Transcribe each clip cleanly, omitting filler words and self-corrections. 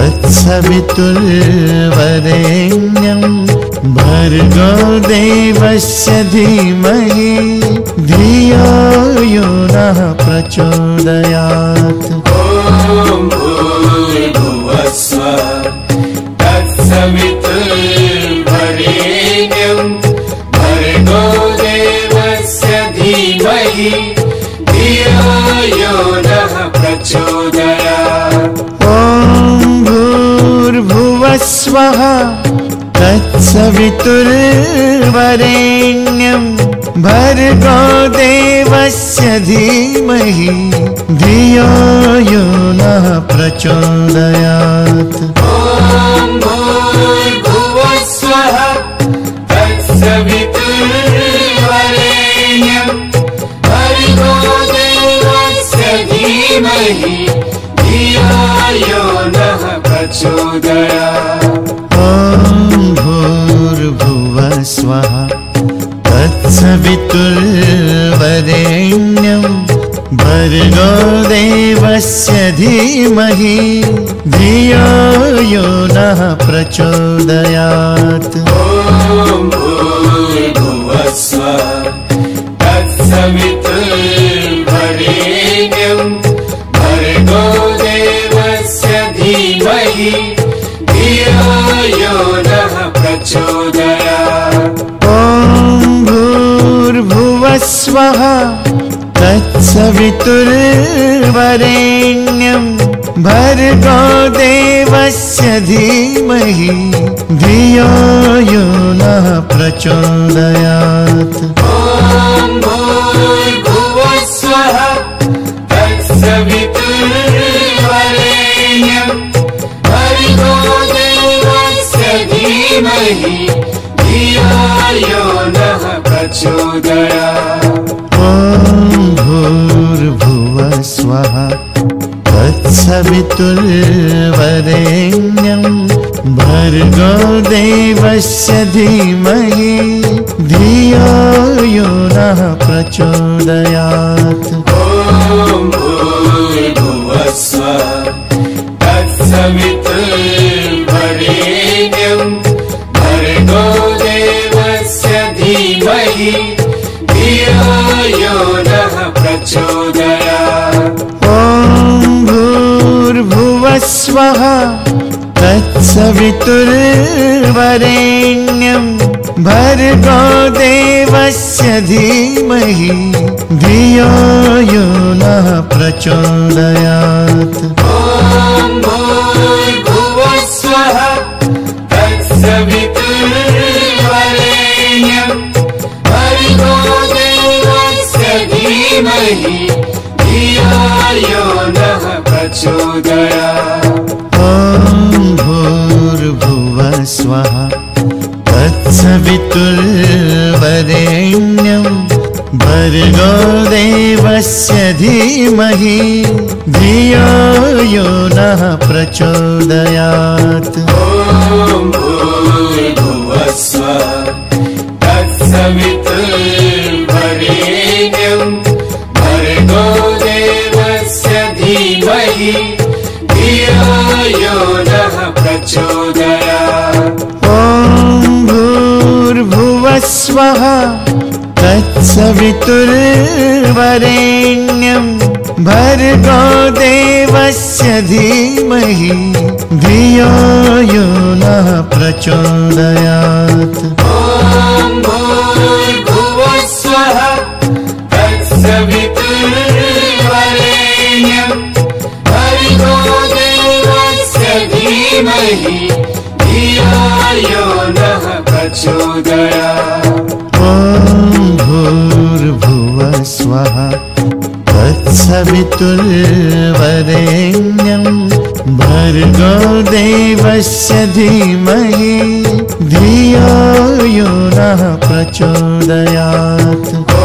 तत्सवितुर्वरेण्यं भर्गो देवस्य धीमहि धियो यो नः प्रचोदयात्। ॐ भूर्भुवस्सुवः तत्सवितुर्वरेण्यं भर्गो देवस्य धीमहि धियो यो नः प्रचोदयात्। ॐ भूर्भुवस्सुवः तत्सवितुर्वरेण्यं भर्गो देवस्य धीमहि धियो यो नः प्रचोदयात्। ॐ भूर्भुवस्सुवः तत्सवितुर्वरेण्यं भर्गो देवस्य धीमहि धियो यो नः प्रचोदयात्। ॐ भूर्भुवस्सुवः तत्सवितुर्वरेण्यं भर्गो देवस्य धीमहि धियो यो नः प्रचोदयात्। ॐ भूर्भुवस्सुवः तत्सवितुर्वरेण्यं भर्गो देवस्य धीमहि धियो यो नः प्रचोदयात्। ॐ भूर्भुवस्सुवः तत्सवितुर्वरेण्यं भर्गो देवस्य धीमहि धियो यो नः प्रचोदयात्। ॐ भूर्भुवस्सुवः तत्सवितुर्वरेण्यं भर्गो देवस्य धीमहि धियो यो नः प्रचोदयात्। ॐ भूर्भुवस्सुवः तत्सवितुर्वरेण्यं भर्गो देवस्य धीमहि धियो यो नः प्रचोदयात्। ॐ भूर्भुवस्सुवः तत्सवितुर्वरेण्यं भर्गो देवस्य धीमहि धियो यो नः प्रचोदयात्। ॐ भूर्भुवस्सुवः तत्सवितुर्वरेण्यं भर्गो देवस्य धीमहि धियो यो नः प्रचोदयात्। ॐ भूर्भुवस्सुवः तत्सवितुर्वरेण्यं भर्गो देवस्य धीमहि धियो यो नः प्रचोदयात्। ॐ भूर्भुवस्सुवः तत्सवितुर्वरेण्यं भर्गो देवस्य धीमहि धियो यो नः प्रचोदयात्। ॐ भूर्भुवस्सुवः तत्सवितुर्वरेण्यं भर्गो देवस्य धीमहि धियो यो नः प्रचोदयात्। ॐ भूर्भुवस्सुवः तत्सवितुर्वरेण्यं भर्गो देवस्य धीमहि धियो यो नः प्रचोदयात्। ॐ भूर्भुवस्सुवः तत्सवितुर्वरेण्यं भर्गो देवस्य धीमहि धियो यो नः प्रचोदयात्। ॐ भूर्भुवस्सुवः तत्सवितुर्वरेण्यं भर्गो देवस्य धीमहि धियो यो नः प्रचोदयात्। ॐ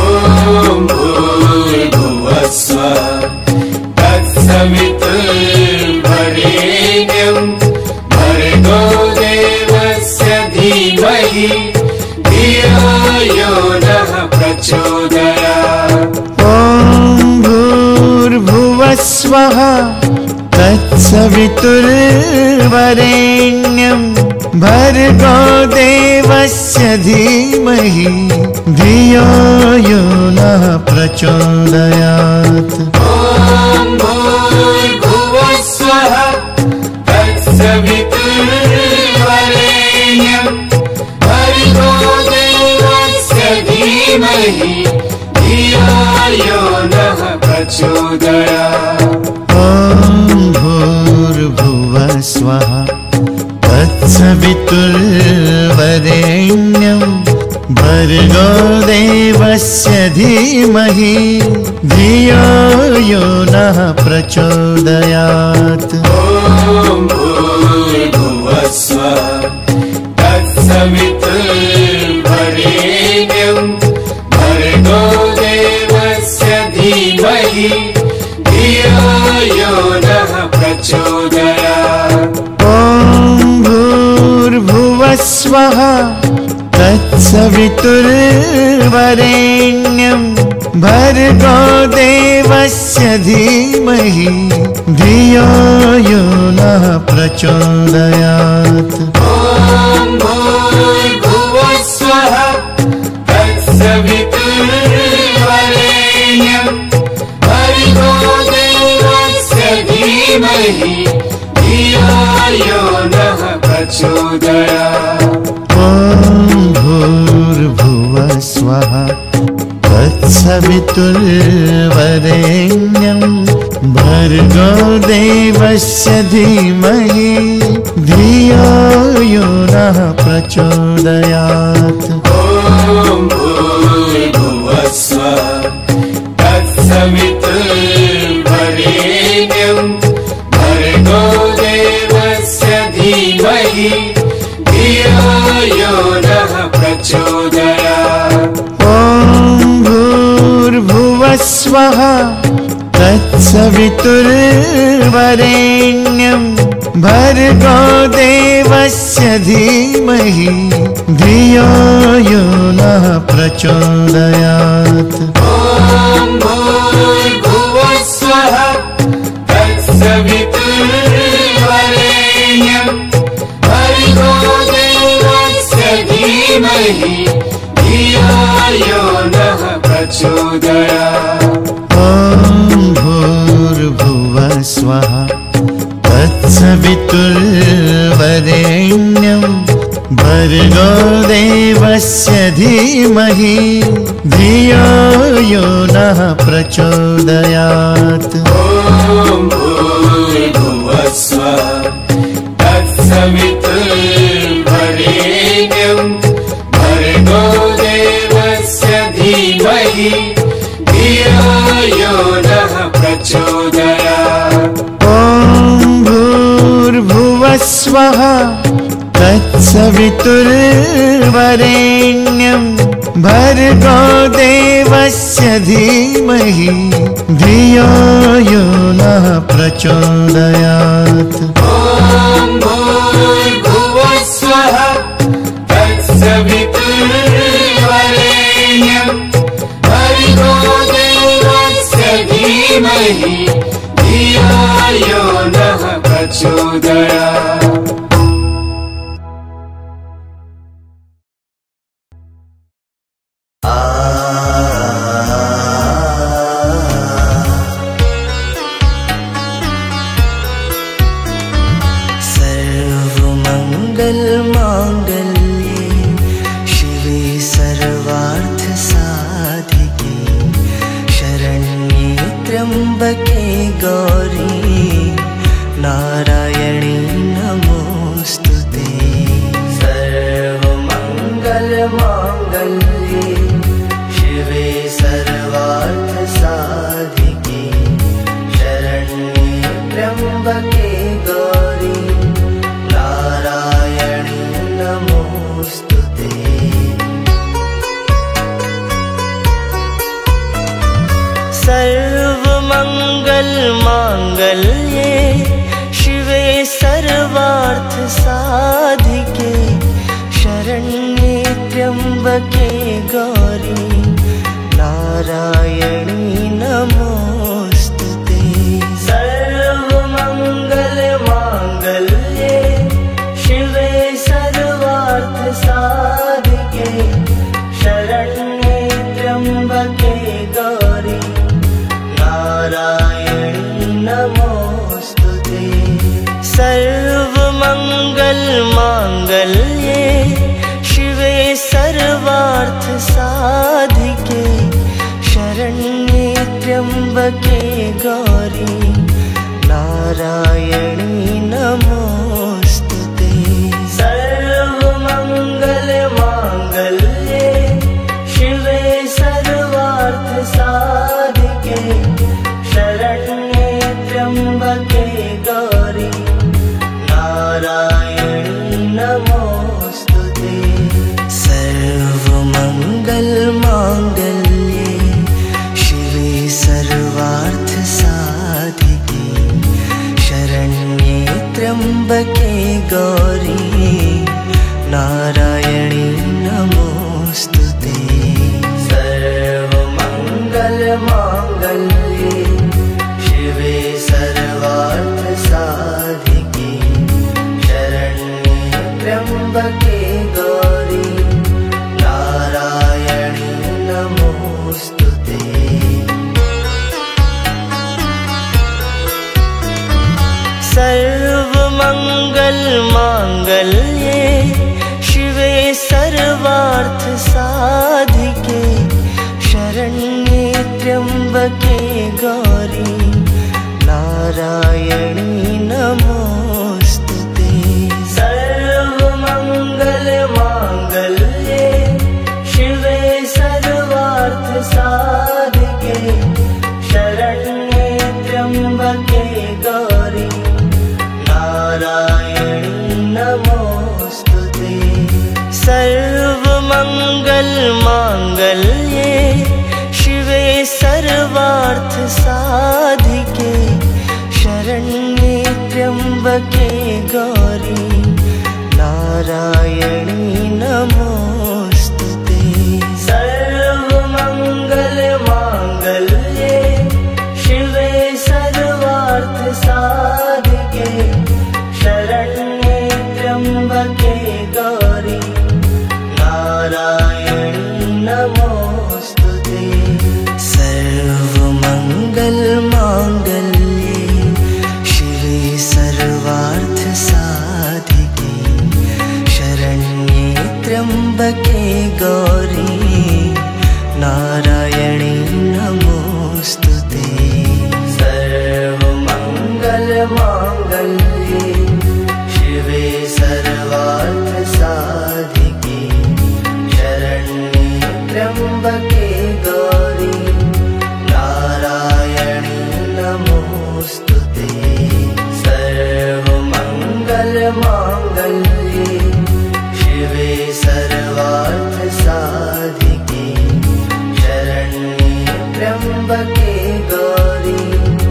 भूर्भुवस्सुवः तत्सवितुर्वरेण्यं भर्गो देवस्य धीमहि धियो यो नः प्रचोदयात्। ॐ भूर्भुवस्सुवः तत्सवितुर्वरेण्यं वरेण्यं भर्गो देवस्य धीमहि धियो यो नः प्रचोदयात्। ॐ भूर्भुवः स्वः तत्सवितुर्वरेण्यं भर्गो देवस्य धीमहि धियो यो नः प्रचोदयात्। ॐ भूर्भुवः स्वः तत्सवितुर्वरेण्यं भर्गो देवस्य धीमहि धियो यो नः प्रचोदयात्। ॐ भूर्भुवः स्वः तत्सवितुर्वरेण्यं भर्गो देवस्य धीमहि धियो यो नः प्रचोदयात्। ॐ भूर्भुवः स्वः तत्सवितुर्वरेण्यं भर्गो देवस्य धीमहि धियो यो नः प्रचोदयात्। ॐ भूर्भुवः स्वः तत्सवितुर्वरेण्यं भर्गो देवस्य धीमहि धियो यो नः प्रचोदयात्। ॐ भूर्भुवः स्वः तत्सवितुर्वरेण्यं भर्गो देवस्य धीमहि धियो यो नः प्रचोदयात्। ॐ भूर्भुवः स्वः तत्सवितुर्वरेण्यं भर्गो देवस्य धीमहि धियो यो नः प्रचोदयात्। ॐ भूर्भुवः स्वः तत्सवितुर्वरेण्यं भर्गो देवस्य धीमहि धियो यो नः प्रचोदयात्। ॐ भूर्भुवः स्वः तत्सवितुर्वरेण्यं भर्गो देवस्य धीमहि धियो यो नः प्रचोदयात्। ॐ भूर्भुवः स्वः तत्सवितुर्वरेण्यं भर्गो देवस्य धीमहि धियो यो नः प्रचोदयात्। ॐ भूर्भुवः स्वः तत्सवितुर्वरेण्यं भर्गो देवस्य धीमहि धियो यो नः प्रचोदयात्। ॐ भूर्भुवः स्वः तत्सवितुर्वरेण्यं भर्गो देवस्य धीमहि धियो यो नः प्रचोदयात्। ॐ भूर्भुवः स्वः तत्सवितुर्वरेण्यं भर्गो देवस्य धीमहि धियो यो नः प्रचोदयात्। सर्वमङ्गलमाङ्गल्ये शिवे सर्वार्थसाधिके शरण्ये त्र्यम्बके गौरी नारायणी नमोऽस्तुते। सर्वमङ्गलमाङ्गल्ये शिवे सर्वार्थसाधिके शरण्ये त्र्यम्बके गौरी नारायणी नमोऽस्तुते। सर्वमङ्गलमाङ्गल्ये शिवे सर्वार्थ साधिके शरण्ये त्र्यम्बके गौरी नारायणी नमोस्तुते। सर्वमङ्गलमाङ्गल्ये शिवे सर्वार्थ साधिके शरण्ये त्र्यम्बके गौरी नारायणी नमोस्तुते। सर्वमङ्गलमाङ्गल्ये शिवे सर्वार्थ साधिके शरण्ये त्र्यम्बके गौरी नारायणी नमोस्तुते। सर्वमङ्गलमाङ्गल्ये शिवे सर्वार्थ साधिके शरण्ये त्र्यम्बके गौरी नारायणी नमोस्तुते। सर्वमङ्गलमाङ्गल्ये शिवे सर्वार्थ साधिके शरण्ये त्र्यम्बके गौरी नारायणी नमोस्तुते। सर्वमङ्गलमाङ्गल्ये शिवे सर्वार्थ साधिके शरण्ये त्र्यम्बके गौरी नारायणी नमोस्तुते। सर्वमङ्गलमाङ्गल्ये शिवे सर्वार्थ साधिके शरण्ये त्र्यम्बके गौरी नारायणी नमोस्तुते। सर्वमङ्गलमाङ्गल्ये शिवे सर्वार्थ साधिके शरण्ये त्र्यम्बके गौरी नारायणी नमोस्तुते। सर्वमङ्गलमाङ्गल्ये शिवे सर्वार्थ साधिके शरण्ये त्र्यम्बके गौरी नारायणी नमोस्तुते। सर्वमङ्गलमाङ्गल्ये शिवे सर्वार्थ साधिके शरण्ये त्र्यम्बके गौरी नारायणी नमोस्तुते। सर्वमङ्गलमाङ्गल्ये शिवे सर्वार्थ साधिके शरण्ये त्र्यम्बके गौरी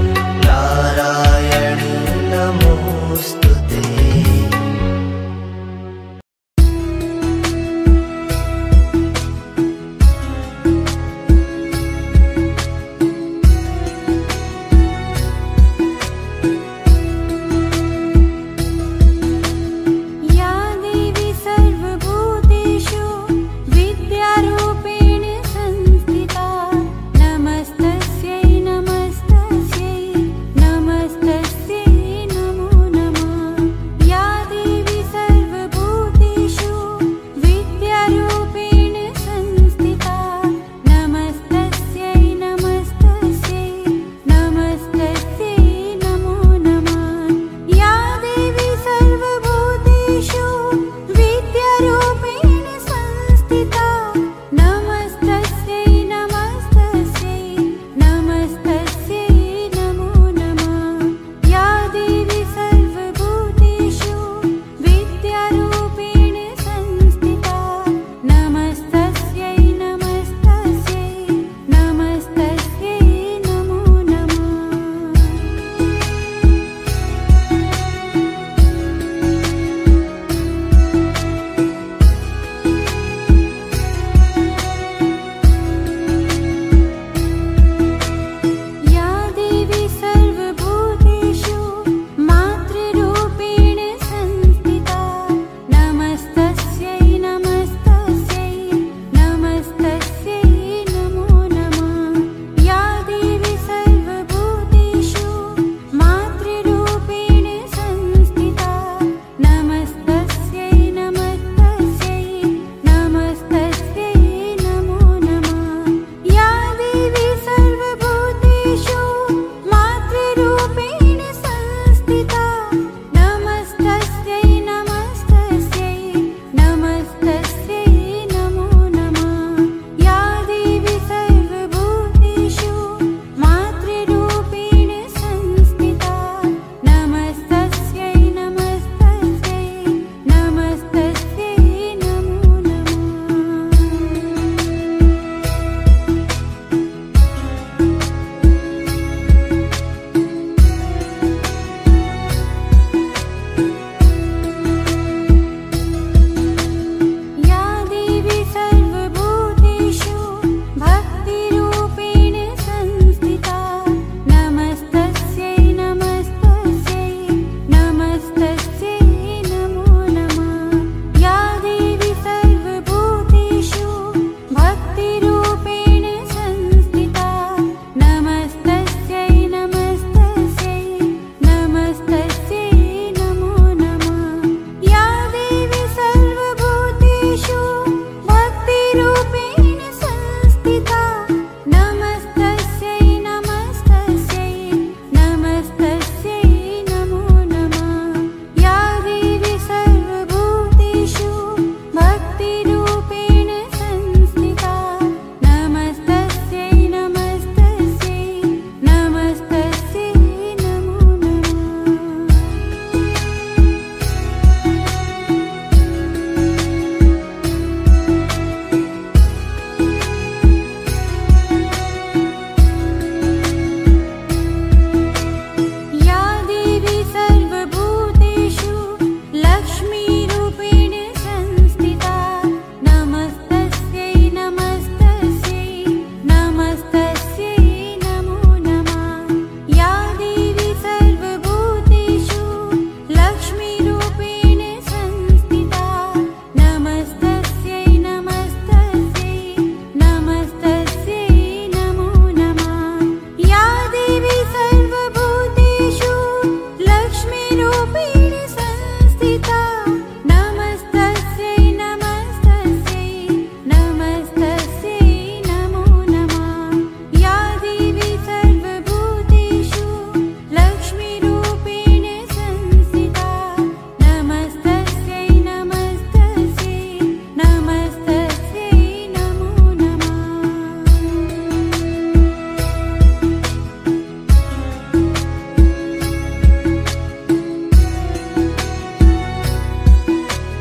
नारायणी नमोस्तुते। या देवी सर्वभूतेषु विद्यारूपेण संस्थिता नमस्तस्यै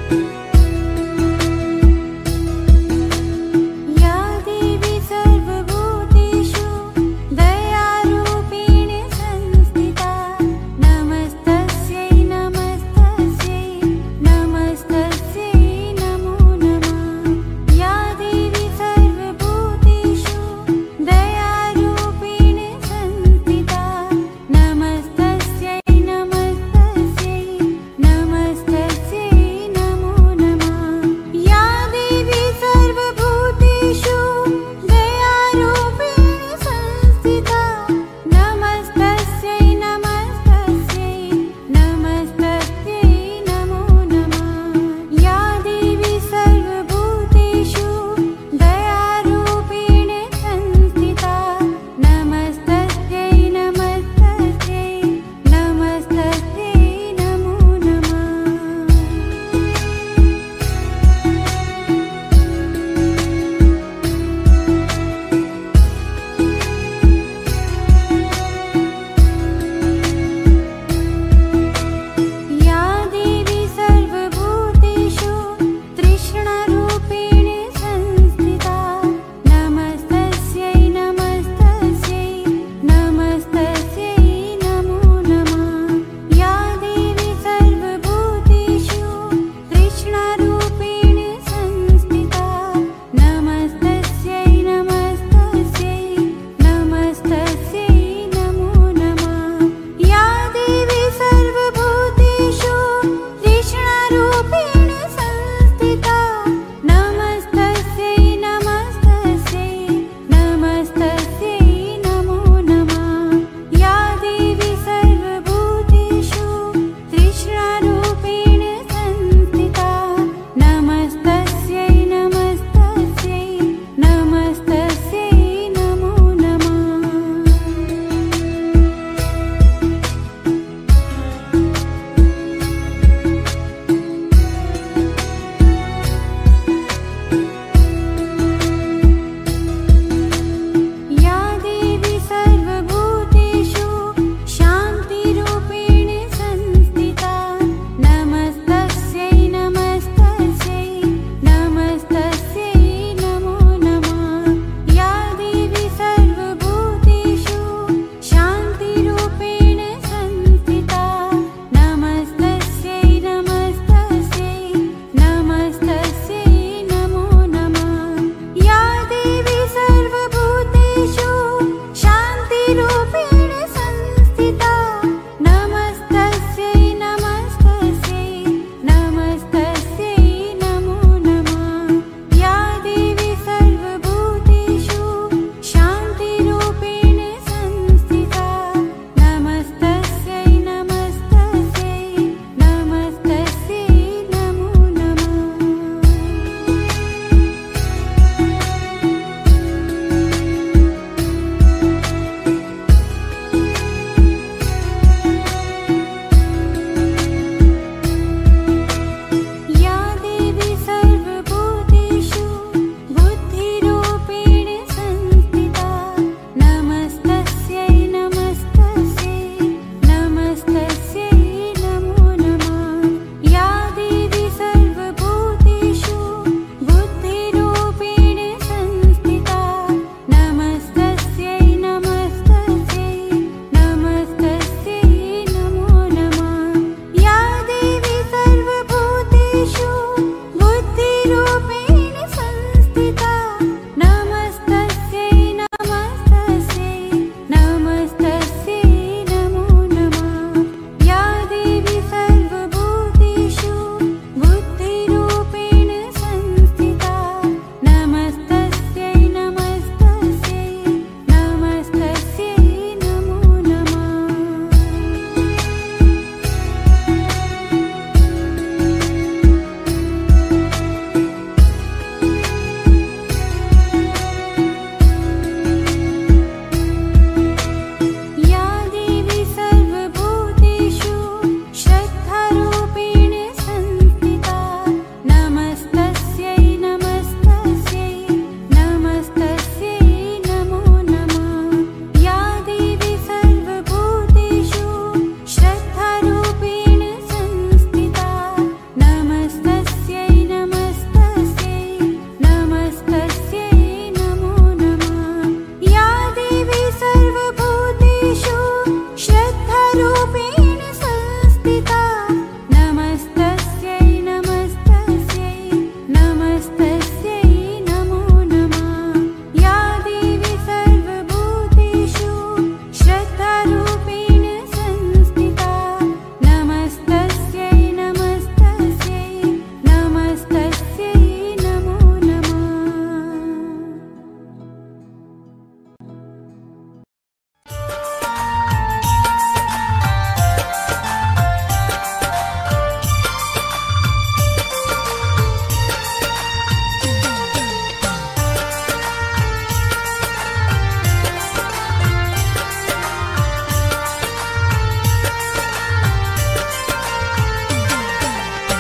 नमस्तस्यै नमस्तस्यै नमो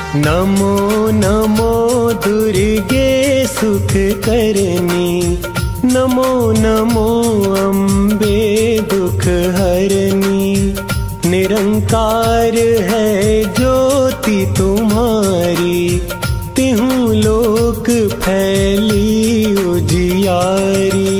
नमो नमो दुर्गे सुख करनी, नमो नमो अम्बे दुख हरनी। निरंकार है ज्योति तुम्हारी, तिहु लोक फैली उजियारी।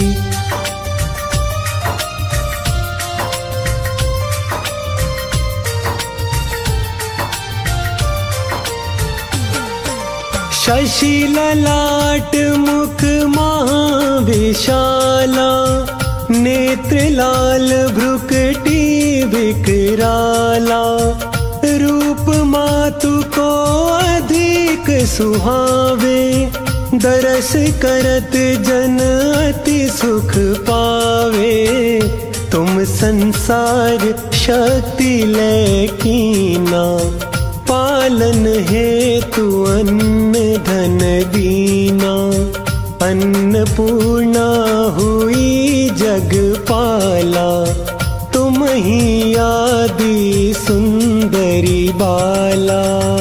शशि ललाट मुख महाविशाला, नेत्र लाल भ्रुकटी विकराला। रूप मातु को अधिक सुहावे, दरस करत जन अति सुख पावे। तुम संसार शक्ति लेकीना, पालन हेतु अन्न धन दीना। अन्नपूर्णा हुई जगपाला, तुम ही आदि सुंदरी बाला।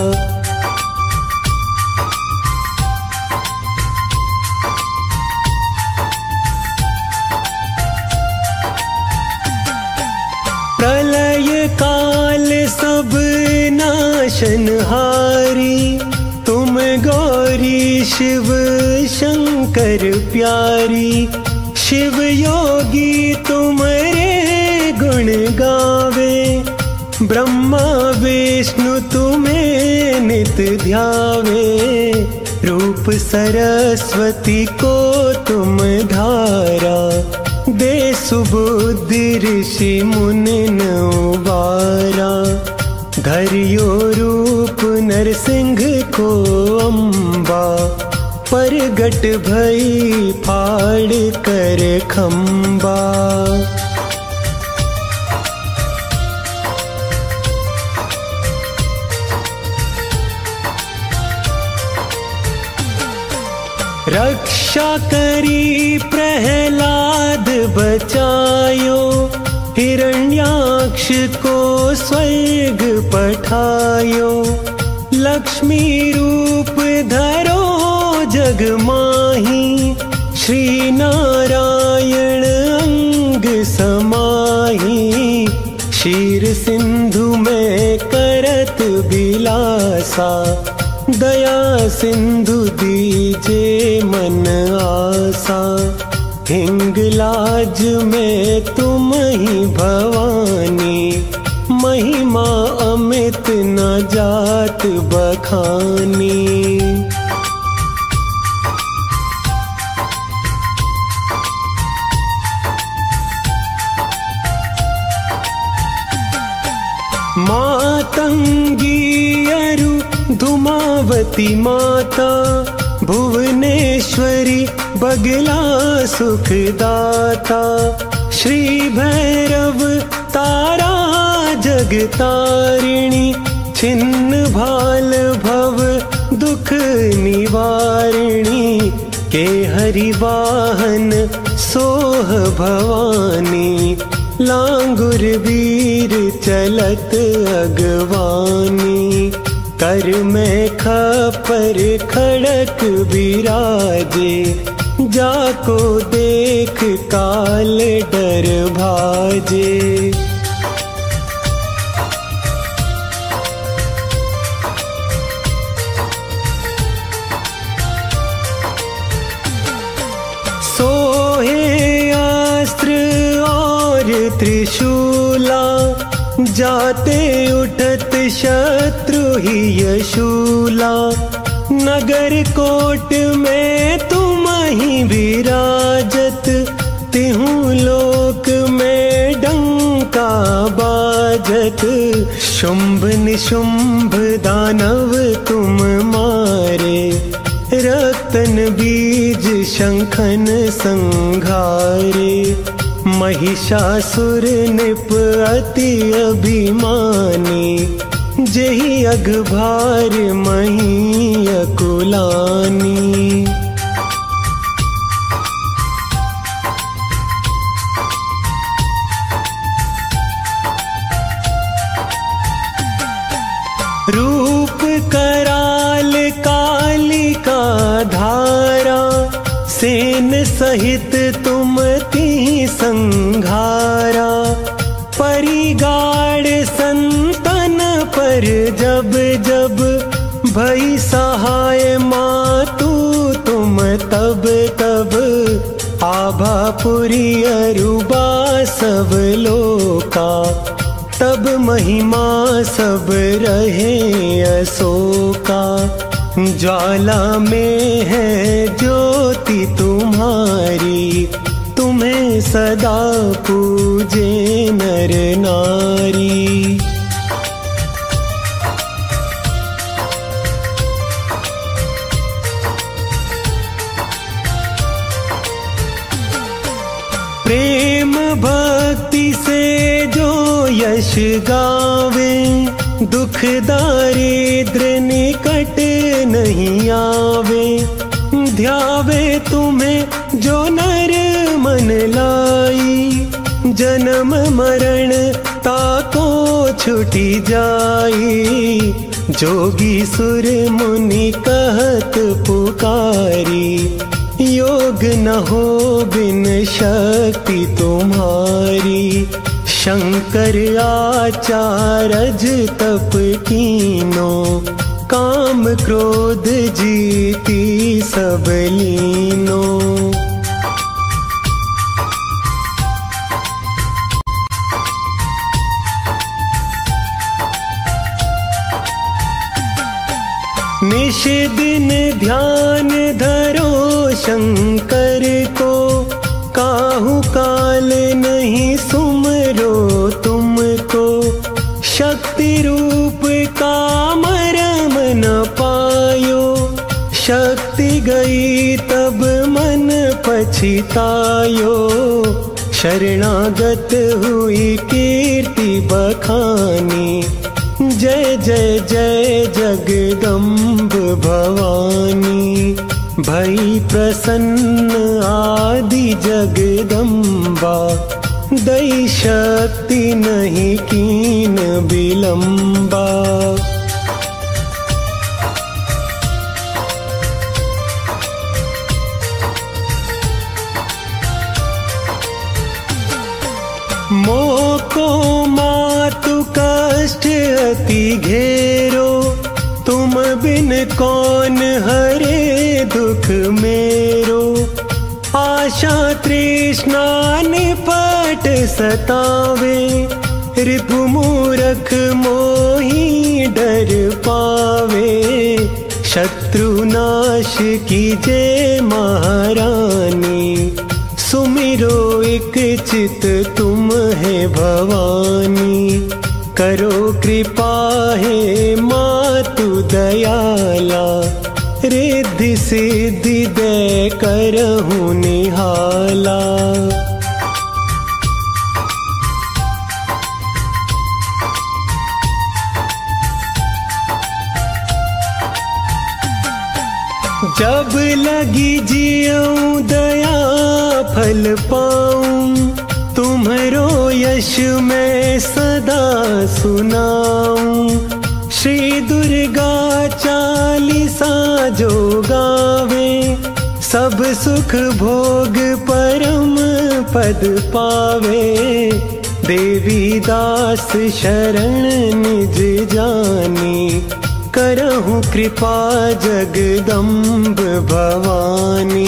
प्रलय काल सब नाशनहारी, तुम गौरी शिव शंकर प्यारी। शिव योगी तुम्हारे गुण गावे, ब्रह्मा विष्णु तुम्हें नित ध्यावे। रूप सरस्वती को तुम धारा, दे सुबुद्धि ऋषि मुनि उबारा। धरियो रूप नरसिंह को अम्बा, परगट भई फाड़ कर खम्बा। रक्षा करी प्रहलाद बचायो, हिरण्याक्ष को स्वर्ग पठायो। लक्ष्मी रूप धरो जग माही, श्री नारायण अंग समाही। क्षीर सिंधु में करत बिलासा, दया सिंधु दीजे मन आसा। हिंगलाज में तुम ही भवानी, महिमा अमित न जात बखानी। मातंगी अरु धुमावती माता, भुवनेश्वरी बगला सुखदाता। श्री भैरव तारा जगतारिणी, छिन्न भाल भव दुख निवारिणी। के हरि वाहन सोह भवानी, लांगुर वीर चलत अगवानी। कर में खपर खड़क बिराजे, जाको देख काल डर भाजे। सोहे अस्त्र और त्रिशूला, जाते उठत शत्रु ही यशूला। नगर कोट में तुम ही विराजत, तिहु लोक में डंका बाजत। शुंभ निशुंभ दानव तुम मारे, रतन बीज शंखन संघारे। महिषासुर निप अति अभिमानी, जेहि अघभार मही अकुलानी। रूप कर सेन सहित तुम ती संघारा। परिगाड़ संतन पर जब जब भई सहाय मातु तुम तब तब। आभापुरी अरुबा सब लोका, तब महिमा सब रहे अशोका। ज्वाला में है ज्योति तुम्हारी, तुम्हें सदा पूजे नर नारी। प्रेम भक्ति से जो यश गावे, दुख दारिद्र निकट नहीं आवे। ध्यावे तुम्हें जो नर मन लाई, जन्म मरण ताको छुटी जाई। जोगी सुर मुनि कहत पुकारी, योग न हो बिन शक्ति तुम्हारी। शंकर आचारज तप कीनो, काम क्रोध जीती सब लीनो। निश दिन ध्यान धरो शंकर को, काहू काल नहीं सुमरो तुमको। शक्ति रूप का मरम न पायो, शक्ति गई तब मन पछतायो। शरणागत हुई कीर्ति बखानी, जय जय जय जगदम्ब भवानी। भई प्रसन्न आदि जगदम्बा, दई शक्ति नहीं कीन विलंबा। मोको मातु कष्ट अति घेरो, तुम बिन कौन हरे दुख मेरो। आशा तृष्णा निपट सतावे, रिपु मूरख मोही डर पावे। शत्रु नाश कीजे महारानी, सुमिरो एक चित तुम है भवानी। करो कृपा है मातु दयाला, रिद्धि सिद्धि दे करहूँ निहाला। जब लगी जियऊँ दया फल पाऊं, तुम्हरो यश मैं सदा सुनाऊं। श्री दुर्गा चालीसा जो गावे, सब सुख भोग परम पद पावे। देवी दास शरण निज जानी, करहूँ कृपा जगदम्ब भवानी।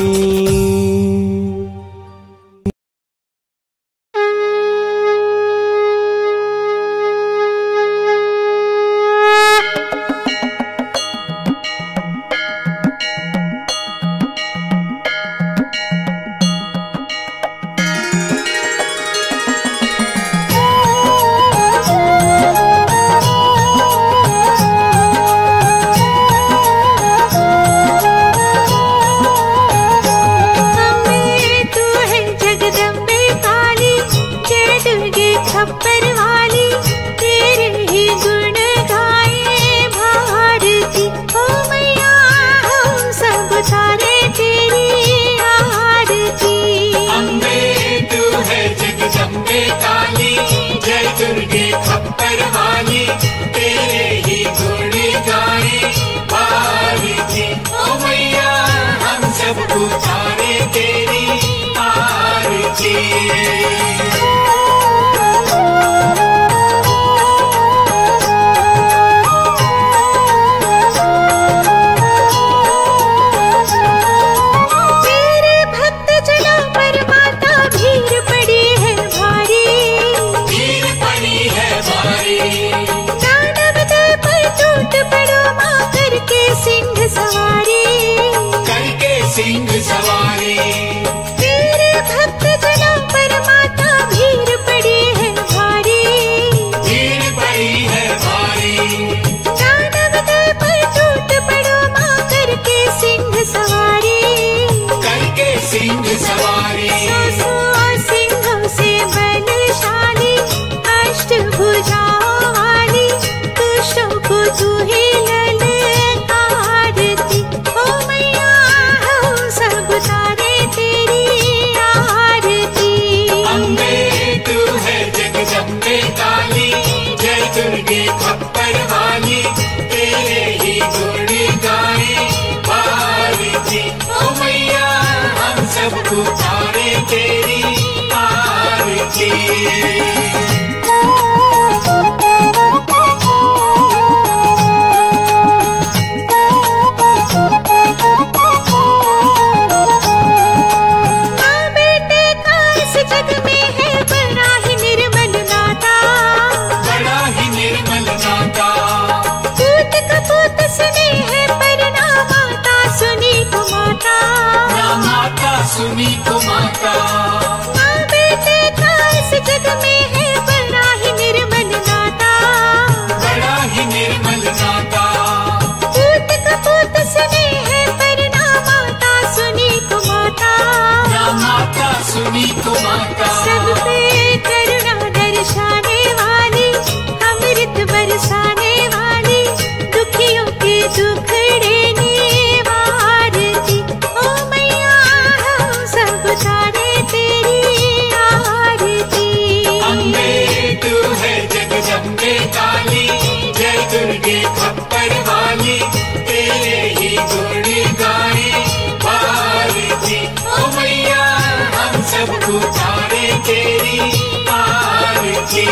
हमें भारती। सिंह सवारी तेरे भक्त जनों पर माता भीड़ पड़ी है भारी, भीड़ पड़ी है भारी। दानव दल पर टूट पड़ो माँ करके सिंह सवारी, करके सिंह सवारी। सौ सिंहों से बलशाली अष्टभुजाओं वाली दुष्टों को तू ही दुर्गे खप्पर वाली तेरे ही गुण गाए भारती। ओ मैया हम सब पुकारे तेरी आरती। सुनी को माता माँ बेटे का इस जग में है बड़ा ही निर्मल नाता, बड़ा ही निर्मल नाता। पूत कपूत सुनी है पर ना माता सुनी को माता, ना माता सुनी को माता। सब पे करुणा दर्शाने वाली अमृत बरसाने वाली दुखियों के दुखड़े तारे तेरी आरती। अम्बे तू है जगदम्बे काली जय दुर्गे खप्पर वाली तेरे ही गुण गाए भारती। ओ मैया हम सब पुकारे तेरी आरती।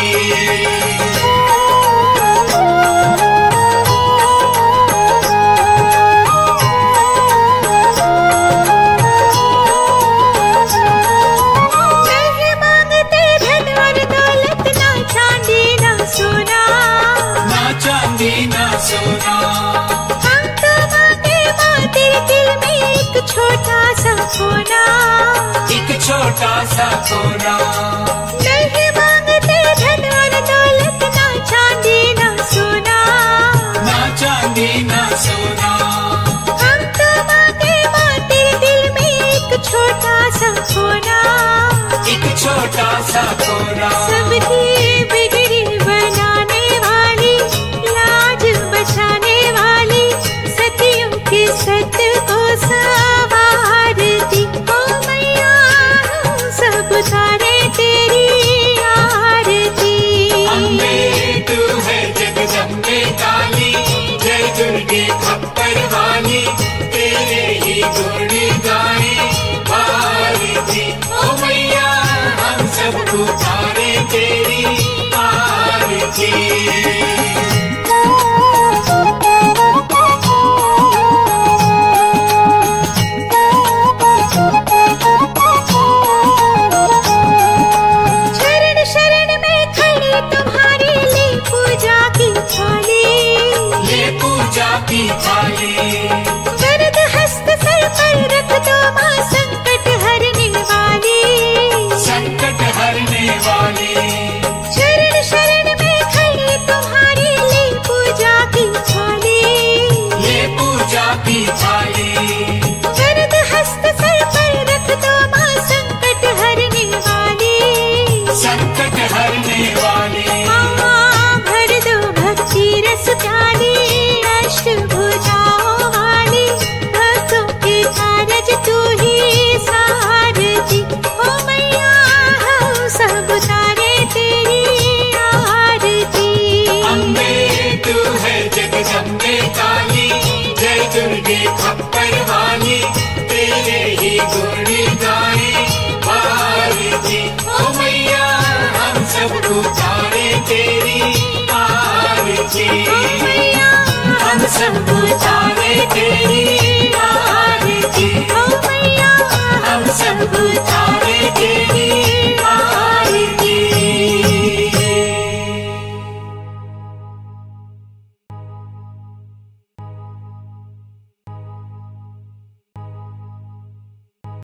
सोना हम तो मांगे माँ तेरे दिल में एक छोटा सा कोना, एक छोटा सा कोना। नहीं मांगते धन और दौलत ना चांदी ना सोना, ना चांदी ना सोना। हम तो मांगे माँ तेरे दिल में एक छोटा सा कोना, एक छोटा सा कोना। सबकी बिगड़ी बनाने वाली लाज बचाने वाली सतियों के सत को सवारती। ओ मैया हम सब तारे तेरी आरती। अम्बे तू है जगदम्बे काली जय दुर्गे खप्पर वाली तेरे ही गुण गाए भारती। ओ मैया हम सब पुकारे तेरी आरती। की थाली वरद हस्त सर पर रख दो माँ संकट हरने वाली, संकट हरने वाली। शरण शरण में खड़ी तुम्हारी ले पूजा की थाली, ले पूजा की थाली। वरद हस्त सर पर रख दो माँ संकट हरने वाली, संकट हरने वाली। माँ भर दो भक्ति रस प्याली अष्टभुजाओं वाली भक्तों के कारज तू ही सारथी। ओ मैया हम सब तारे तेरी आरती। अम्बे तू है जगदम्बे काली जय दुर्गे खप्पर वाली तेरे ही गुण गाए भारती। सब चाहे